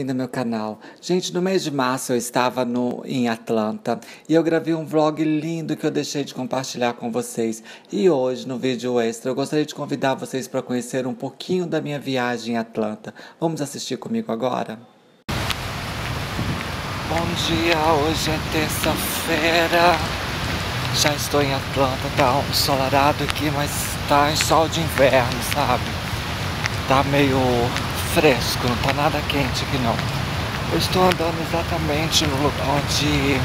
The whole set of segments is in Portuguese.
bem-vindo ao meu canal. Gente, no mês de março eu estava em Atlanta e eu gravei um vlog lindo que eu deixei de compartilhar com vocês. E hoje, no vídeo extra, eu gostaria de convidar vocês para conhecer um pouquinho da minha viagem em Atlanta. Vamos assistir comigo agora? Bom dia, hoje é terça-feira. Já estou em Atlanta, tá ensolarado aqui, mas tá em sol de inverno, sabe? Tá meio fresco, não tá nada quente aqui não. Eu estou andando exatamente no lugar onde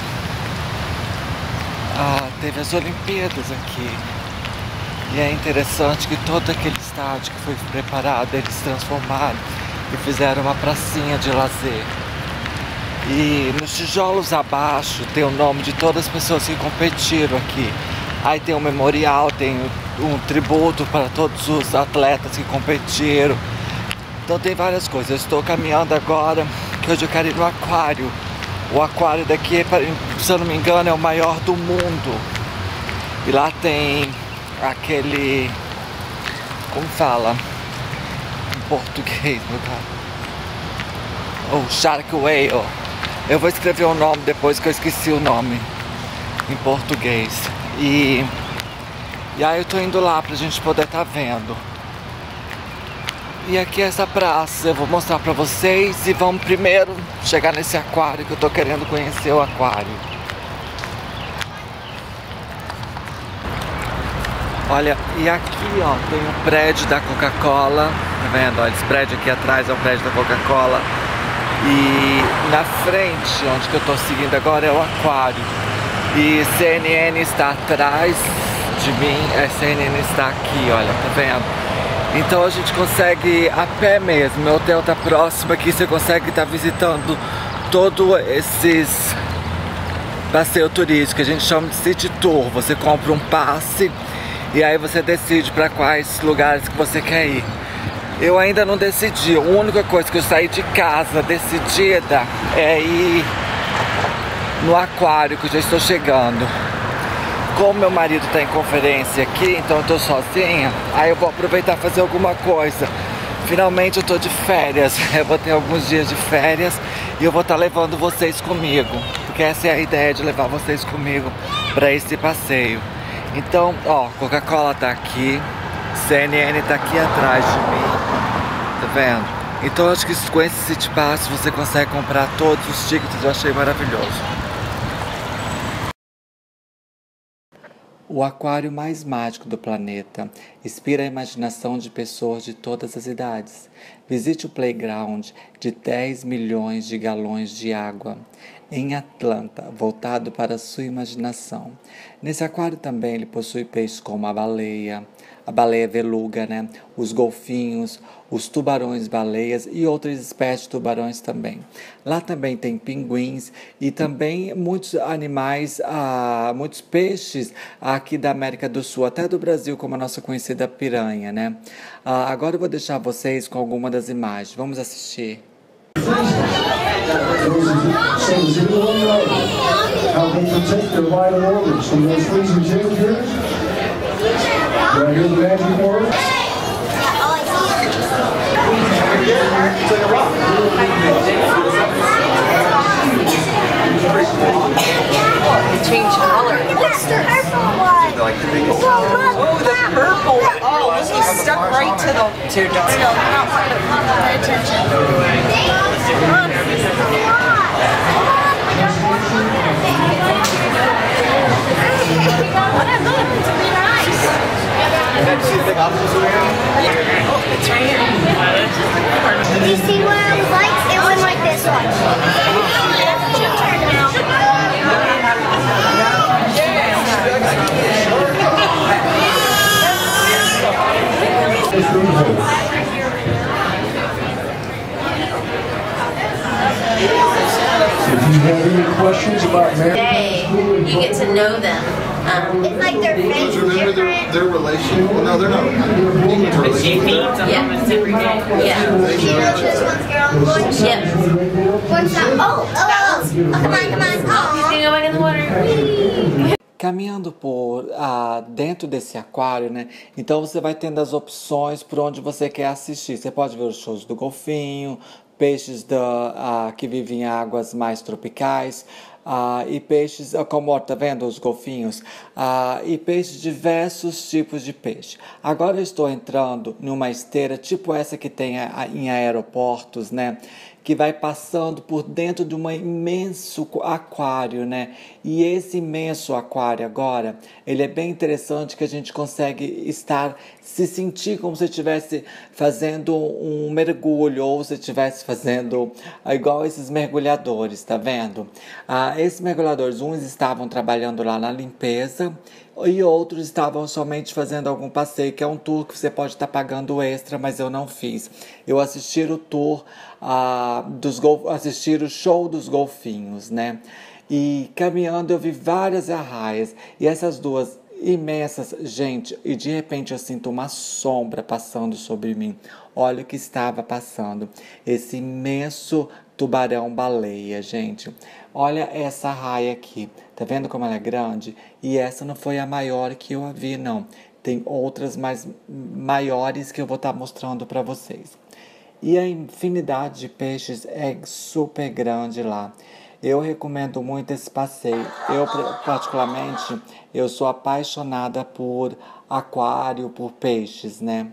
teve as Olimpíadas aqui. E é interessante que todo aquele estádio que foi preparado, eles transformaram e fizeram uma pracinha de lazer. E nos tijolos abaixo tem o nome de todas as pessoas que competiram aqui. Aí tem um memorial, tem um tributo para todos os atletas que competiram. Então tem várias coisas. Eu estou caminhando agora, que hoje eu quero ir no aquário. O aquário daqui, se eu não me engano, é o maior do mundo. E lá tem aquele... como fala em português, meu cara? O Shark Whale. Eu vou escrever o nome depois que eu esqueci o nome em português. E aí eu tô indo lá pra gente poder estar vendo. E aqui é essa praça, eu vou mostrar pra vocês. E vamos primeiro chegar nesse aquário, que eu tô querendo conhecer o aquário. Olha, e aqui ó, tem o prédio da Coca-Cola. Tá vendo? Olha, esse prédio aqui atrás é o prédio da Coca-Cola. E na frente, onde que eu tô seguindo agora, é o aquário. E CNN está atrás de mim, a CNN está aqui, olha, tá vendo? Então a gente consegue ir a pé mesmo, meu hotel tá próximo aqui, você consegue estar visitando todos esses passeios turísticos, que a gente chama de City Tour. Você compra um passe e aí você decide para quais lugares que você quer ir. Eu ainda não decidi, a única coisa que eu saí de casa decidida é ir no aquário, que eu já estou chegando. Como meu marido está em conferência aqui, então eu estou sozinha, aí eu vou aproveitar e fazer alguma coisa. Finalmente eu estou de férias, eu vou ter alguns dias de férias e eu vou estar levando vocês comigo, porque essa é a ideia, de levar vocês comigo para esse passeio. Então, ó, Coca-Cola tá aqui, CNN tá aqui atrás de mim, tá vendo? Então acho que com esse City Pass você consegue comprar todos os tickets, eu achei maravilhoso. O aquário mais mágico do planeta inspira a imaginação de pessoas de todas as idades. Visite o playground de 10 milhões de galões de água em Atlanta, voltado para a sua imaginação. Nesse aquário também ele possui peixes como a baleia beluga, né? Os golfinhos, os tubarões-baleias e outras espécies de tubarões também. Lá também tem pinguins e também muitos animais, muitos peixes aqui da América do Sul, até do Brasil, como a nossa conhecida piranha, né? Agora eu vou deixar vocês com alguma das imagens. Vamos assistir. Right here, the magic word. It's like a rock. It changed color. That's the purple one. Oh, the purple. Oh, this is stuck right to the dark. No, not part of the attention. It's right here. Do you see what I was like? It was like this one. If you have any questions about marriage, you get to know them. It's like their face is different. Their relation? Well, no, they're not. She feeds them almost every day. Yeah. You know this one's girl. Yep. What's that? Oh, come on. Oh. You go back in the water. Caminhando por dentro desse aquário, né? Então você vai tendo as opções por onde você quer assistir. Você pode ver os shows do golfinho, peixes que vivem em águas mais tropicais, e peixes, como tá vendo os golfinhos, e peixes, diversos tipos de peixe. Agora eu estou entrando numa esteira tipo essa que tem em aeroportos, né? Que vai passando por dentro de um imenso aquário, né? E esse imenso aquário agora, ele é bem interessante, que a gente consegue se sentir como se estivesse fazendo um mergulho, ou se estivesse fazendo igual esses mergulhadores, tá vendo? Esses mergulhadores, uns estavam trabalhando lá na limpeza, e outros estavam somente fazendo algum passeio, que é um tour que você pode estar pagando extra, mas eu não fiz. Eu assisti o tour, assisti o show dos golfinhos, né? E caminhando eu vi várias arraias, e essas duas imensas, gente, e de repente eu sinto uma sombra passando sobre mim. Olha o que estava passando, esse imenso tubarão-baleia, gente. Olha essa arraia aqui, tá vendo como ela é grande? E essa não foi a maior que eu vi, não. Tem outras maiores que eu vou estar mostrando para vocês. E a infinidade de peixes é super grande lá. Eu recomendo muito esse passeio. Eu, particularmente, eu sou apaixonada por aquário, por peixes, né?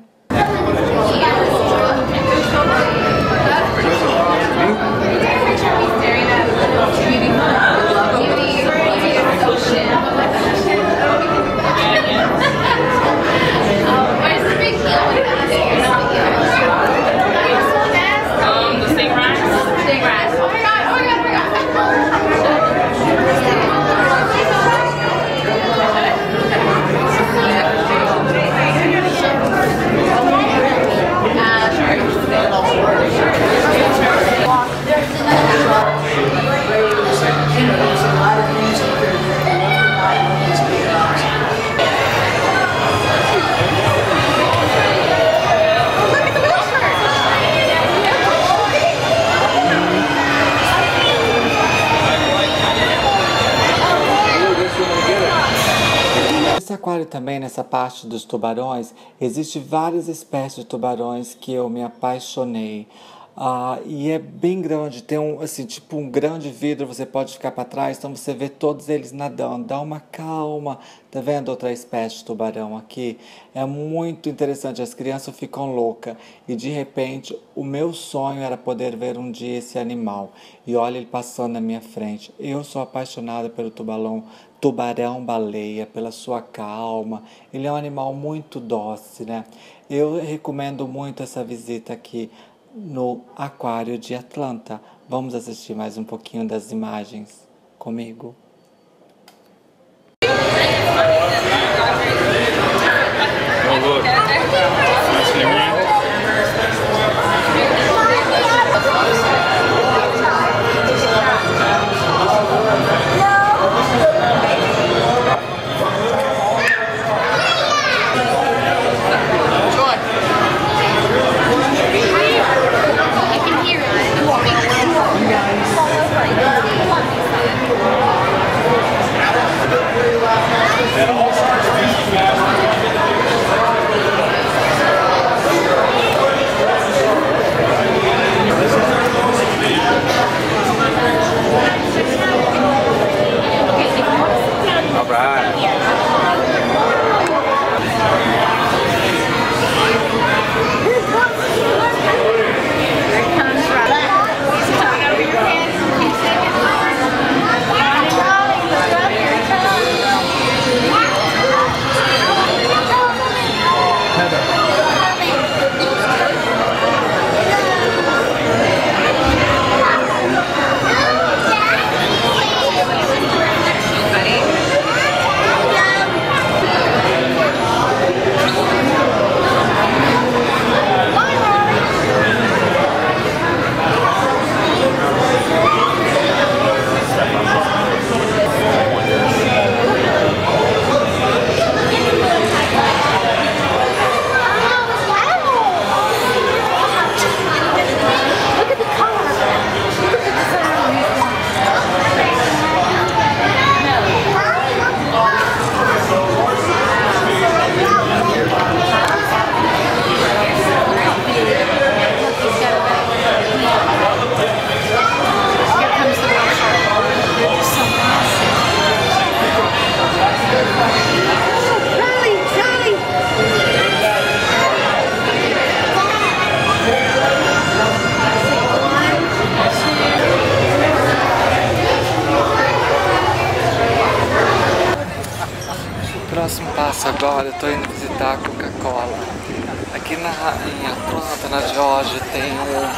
Nesse aquário também, nessa parte dos tubarões, existe várias espécies de tubarões que eu me apaixonei. E é bem grande, tem tipo um grande vidro, você pode ficar para trás, então você vê todos eles nadando, dá uma calma. Tá vendo outra espécie de tubarão aqui? É muito interessante, as crianças ficam loucas. E de repente, o meu sonho era poder ver um dia esse animal. E olha ele passando na minha frente. Eu sou apaixonada pelo tubarão-baleia, pela sua calma. Ele é um animal muito dócil, né? Eu recomendo muito essa visita aqui no Aquário de Atlanta. Vamos assistir mais um pouquinho das imagens comigo. agora eu tô indo visitar a Coca-Cola. Aqui em Atlanta, na Geórgia, tem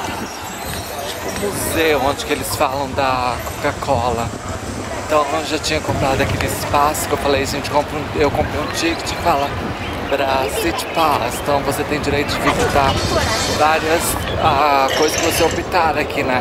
um museu onde que eles falam da Coca-Cola. Então eu já tinha comprado aquele espaço que eu falei, eu comprei um ticket que fala para City Pass. Então você tem direito de visitar várias coisas que você optar aqui na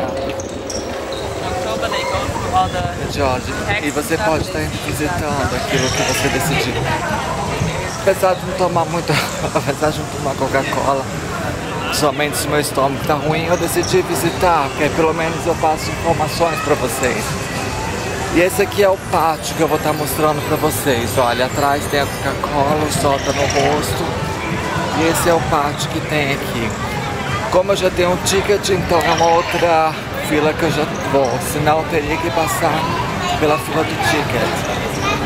Geórgia. E você pode estar visitando aquilo que você decidir. Apesar de não tomar muito, apesar de não tomar Coca-Cola, somente se meu estômago tá ruim, eu decidi visitar, porque aí pelo menos eu passo informações para vocês. E esse aqui é o pátio que eu vou estar mostrando para vocês. Olha, atrás tem a Coca-Cola, o sol tá no rosto. E esse é o pátio que tem aqui. Como eu já tenho um ticket, então é uma outra fila que eu já vou. Senão eu teria que passar pela fila do ticket.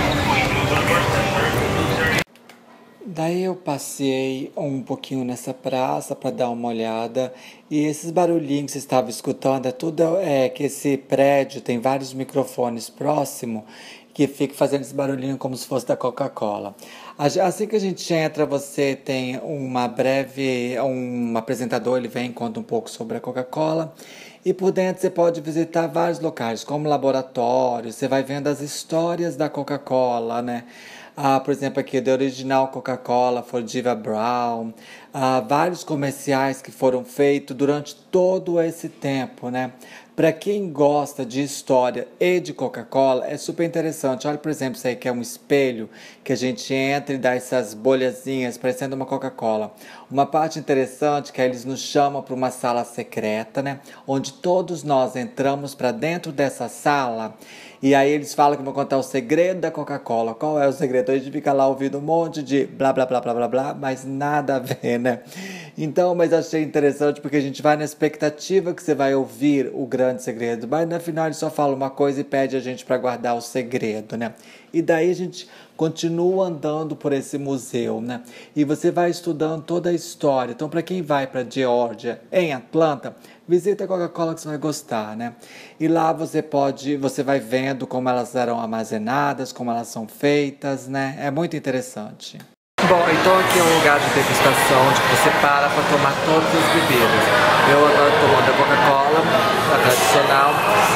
Daí eu passei um pouquinho nessa praça para dar uma olhada, e esses barulhinhos que você estava escutando é tudo que esse prédio tem vários microfones próximos que fica fazendo esse barulhinho como se fosse da Coca-Cola. Assim que a gente entra, você tem um apresentador, ele vem e conta um pouco sobre a Coca-Cola. E por dentro você pode visitar vários locais, como laboratórios, você vai vendo as histórias da Coca-Cola, né? Por exemplo, aqui The Original Coca-Cola for Diva Brown, vários comerciais que foram feitos durante todo esse tempo, né? Para quem gosta de história e de Coca-Cola, é super interessante. Olha, por exemplo, isso aí que é um espelho que a gente entra e dá essas bolhazinhas parecendo uma Coca-Cola. Uma parte interessante é que eles nos chamam para uma sala secreta, né? Onde todos nós entramos para dentro dessa sala. E aí eles falam que vão contar o segredo da Coca-Cola. Qual é o segredo? A gente fica lá ouvindo um monte de blá, blá, blá, blá, blá, blá, mas nada a ver, né? Então, mas achei interessante porque a gente vai na expectativa que você vai ouvir o grande segredo. Mas no final ele só fala uma coisa e pede a gente para guardar o segredo, né? E daí a gente continua andando por esse museu, né? E você vai estudando toda a história. Então, para quem vai para Geórgia, em Atlanta, visita a Coca-Cola que você vai gostar, né? E lá você vai vendo como elas eram armazenadas, como elas são feitas, né? É muito interessante. Bom, então aqui é um lugar de degustação onde você para tomar todas as bebidas. Eu agora estou tomando a Coca-Cola, a tradicional,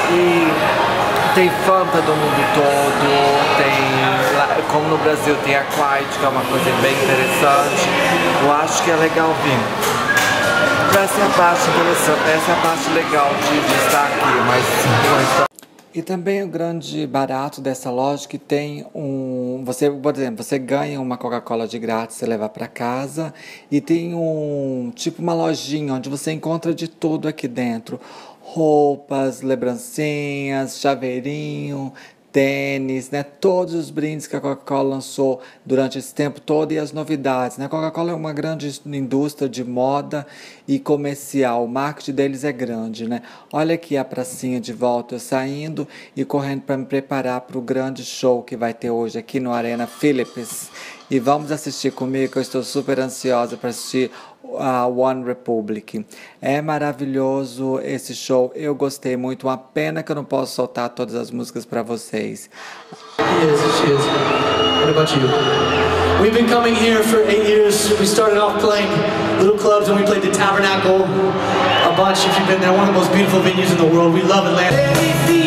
e tem Fanta do mundo todo, tem, como no Brasil tem a Quiet, que é uma coisa bem interessante. Eu acho que é legal vir. Essa é a parte interessante, essa é a parte legal de estar aqui, mas... E também o grande barato dessa loja que tem por exemplo, você ganha uma Coca-Cola de grátis, você leva para casa, e tem tipo uma lojinha onde você encontra de tudo aqui dentro. Roupas, lembrancinhas, chaveirinho, tênis, né? Todos os brindes que a Coca-Cola lançou durante esse tempo todo e as novidades, né? A Coca-Cola é uma grande indústria de moda e comercial, o marketing deles é grande, né? Olha aqui a pracinha de volta, eu saindo e correndo para me preparar para o grande show que vai ter hoje aqui no Arena Phillips. E vamos assistir comigo, que eu estou super ansiosa para assistir a One Republic. É maravilhoso esse show, eu gostei muito. Uma pena que eu não posso soltar todas as músicas para vocês. Yes, she is. What about you? We've been coming here for 8 years. We started off playing little clubs and we played the Tabernacle a bunch. If you've been there, one of the most beautiful venues in the world. We love Atlanta.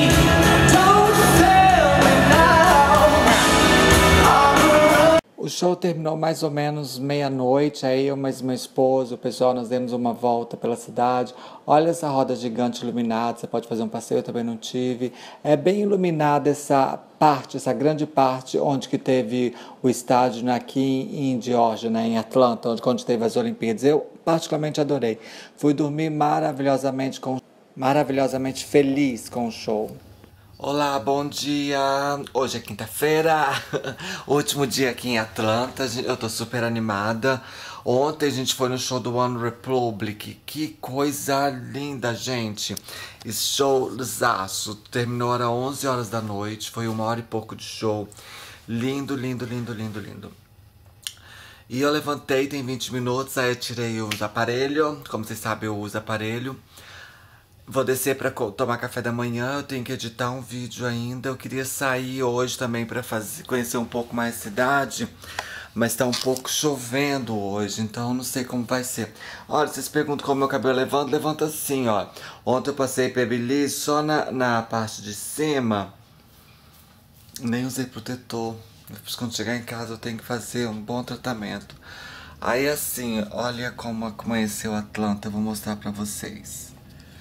O show terminou mais ou menos meia-noite, aí eu mais meu esposo, o pessoal, nós demos uma volta pela cidade. Olha essa roda gigante iluminada, você pode fazer um passeio, eu também não tive. É bem iluminada essa grande parte onde que teve o estádio aqui em Geórgia, né, em Atlanta, onde teve as Olimpíadas. Eu particularmente adorei. Fui dormir maravilhosamente feliz com o show. Olá, bom dia! Hoje é quinta-feira, último dia aqui em Atlanta, eu tô super animada. Ontem a gente foi no show do One Republic, que coisa linda, gente! Esse showzaço terminou às 11 horas da noite, foi 1 hora e pouco de show. Lindo, lindo, lindo, lindo, lindo. E eu levantei, tem 20 minutos, aí eu tirei os aparelhos, como vocês sabem eu uso aparelho. Vou descer para tomar café da manhã, eu tenho que editar um vídeo ainda. Eu queria sair hoje também para conhecer um pouco mais a cidade. mas tá um pouco chovendo hoje, então não sei como vai ser. Olha, vocês perguntam como meu cabelo levanta, levanta assim, ó. Ontem eu passei Babyliss só na parte de cima, nem usei protetor. Depois quando chegar em casa eu tenho que fazer um bom tratamento. Aí assim, olha como amanheceu Atlanta, eu vou mostrar pra vocês.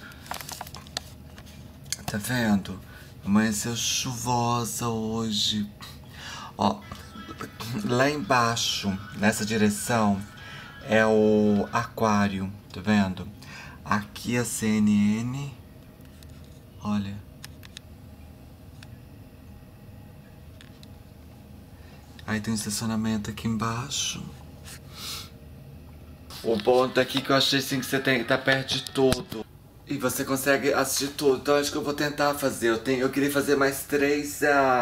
Tá vendo? Amanheceu chuvosa hoje. Ó, lá embaixo, nessa direção, é o aquário, tá vendo? Aqui a CNN, olha. Aí tem um estacionamento aqui embaixo. O ponto aqui que eu achei assim que você tem que estar perto de tudo. E você consegue assistir tudo. Então acho que eu vou tentar fazer. Eu queria fazer mais três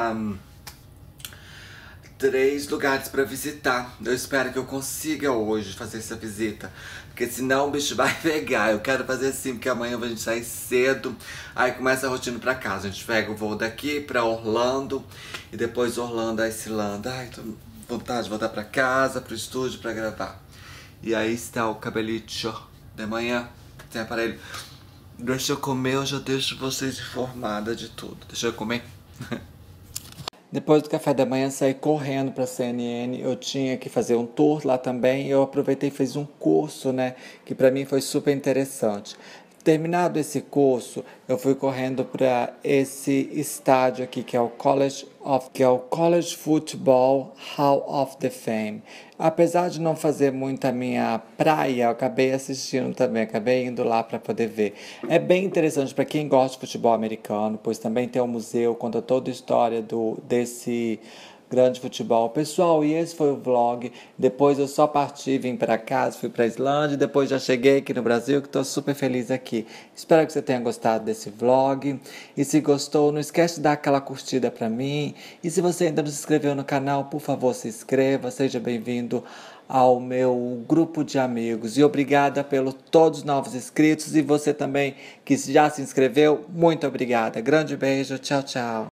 lugares pra visitar. Eu espero que eu consiga hoje fazer essa visita, porque senão o bicho vai pegar. Eu quero fazer assim, porque amanhã a gente sai cedo. Aí começa a rotina pra casa. A gente pega o voo daqui pra Orlando, e depois Orlando a Islândia. Ai, tô com vontade de voltar pra casa, pro estúdio pra gravar. E aí está o cabelito de manhã, sem aparelho. Deixa eu comer, eu já deixo vocês informadas de tudo. Deixa eu comer. Depois do café da manhã, saí correndo pra CNN. Eu tinha que fazer um tour lá também. Eu aproveitei e fiz um curso, né? Que pra mim foi super interessante. Terminado esse curso, eu fui correndo para esse estádio aqui, que é o College Football Hall of the Fame. Apesar de não fazer muito a minha praia, eu acabei assistindo também, acabei indo lá para poder ver. É bem interessante para quem gosta de futebol americano, pois também tem um museu, conta toda a história desse grande futebol. Pessoal, e esse foi o vlog. Depois eu só parti, vim para casa, fui para Islândia, depois já cheguei aqui no Brasil, que estou super feliz aqui. Espero que você tenha gostado desse vlog. E se gostou, não esquece de dar aquela curtida para mim. E se você ainda não se inscreveu no canal, por favor, se inscreva. Seja bem-vindo ao meu grupo de amigos. E obrigada pelos todos os novos inscritos. E você também que já se inscreveu, muito obrigada. Grande beijo, tchau, tchau.